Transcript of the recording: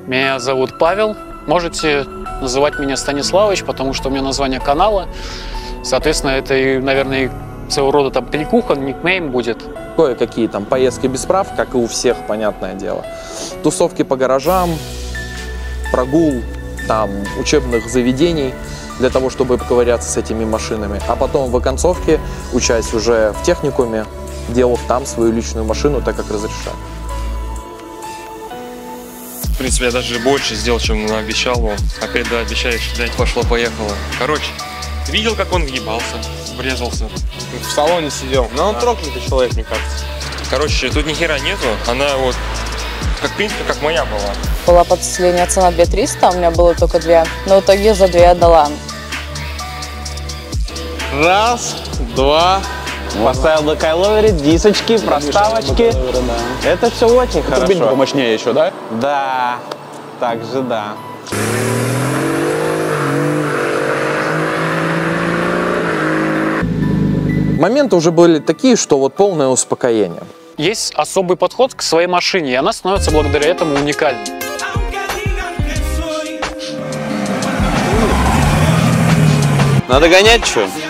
Меня зовут Павел. Можете называть меня Станиславович, потому что у меня название канала. Соответственно, это, наверное, своего рода там кликуха, никнейм будет. Кое-какие там поездки без прав, как и у всех, понятное дело. Тусовки по гаражам, прогул там учебных заведений для того, чтобы поковыряться с этими машинами. А потом в оконцовке, учась уже в техникуме, делал там свою личную машину, так как разрешали. В принципе, я даже больше сделал, чем обещал. Опять, да, обещаешь, блядь, пошло-поехало. Короче, видел, как он въебался, врезался. В салоне сидел. Но он проклятый человек, мне кажется. Короче, тут ни хера нету. Она вот, как, в принципе, как моя была. Была по последняя цена 2300, а у меня было только 2. Но в итоге за 2 отдала. Раз, два. Поставил на кайловере, дисочки, проставочки. Это все очень хорошо. Турбинка помощнее еще, да? Да, также да. Моменты уже были такие, что вот полное успокоение. Есть особый подход к своей машине, и она становится благодаря этому уникальной. Надо гонять, что?